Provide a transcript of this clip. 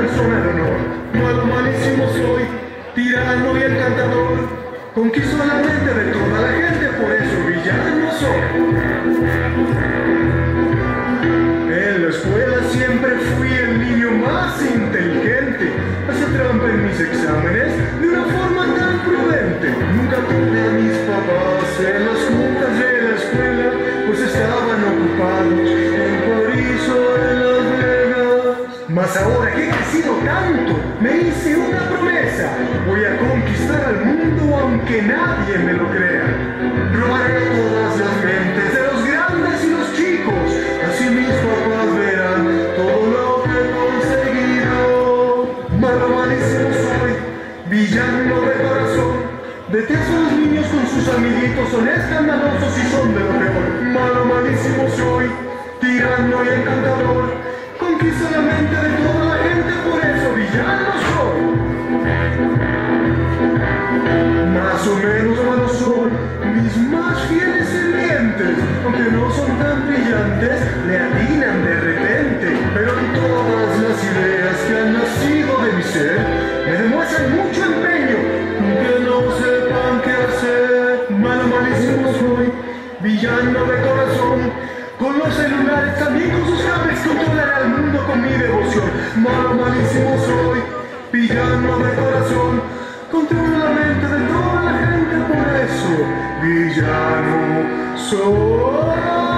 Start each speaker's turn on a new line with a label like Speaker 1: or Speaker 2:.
Speaker 1: persona de honor. Malo, malísimo soy, tirano y encantador. Conquisto la mente de toda la gente, por eso villano soy. En la escuela siempre fui el niño más inteligente. Hacía trampa en mis exámenes de una forma tan prudente. Nunca tuve a mis papás en las juntas de la escuela, pues estaban ocupados en París o en Las Vegas. Mas ahora que he crecido tanto, me hice una promesa: voy a conquistar al mundo aunque nadie me lo crea. Robaré todas las mentes de los grandes y los chicos, así mis papás verán todo lo que he conseguido. Malo, malísimo soy, villano de corazón. Detesto a los niños con sus amiguitos, son escandalosos y son de lo peor. Malo, malísimo soy, tirano y encantador. Conquisto la mente de toda la gente, por eso villano soy. Más o menos malo soy, mis más fieles sirvientes, aunque no son tan brillantes, le atinan de repente. Pero todas las ideas que han nacido de mi ser me demuestran mucho empeño, aunque no sepan qué hacer. Malo, malísimo soy, villano de corazón. Con los celulares, también con sus cables, controlaré al mundo con mi devoción. Malo, malísimo soy, villano de corazón. Controlo la mente de toda la gente, por eso villano soy.